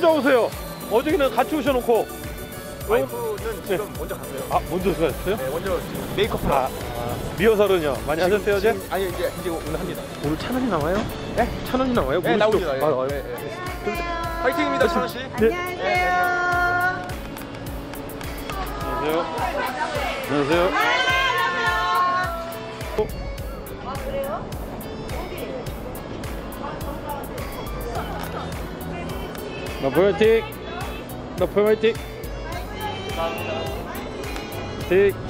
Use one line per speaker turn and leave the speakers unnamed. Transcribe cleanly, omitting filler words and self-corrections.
혼자 오세요? 어저께는 같이 오셔놓고.
와이프는 지금 먼저 갔어요.
아, 먼저 가셨어요?
네, 먼저 지금 메이크업을.
리허설은요? 많이 하셨어요, 어제?
아니, 이제 오늘 합니다.
오늘 1,000원이 나와요?
네?
1,000원이 나와요?
네, 나옵니다. 예.
네.
화이팅입니다, 천원 씨.
안녕하세요. 안녕하세요.
아, 그래요?
너프 화이팅! 너프 화이팅! 화이팅!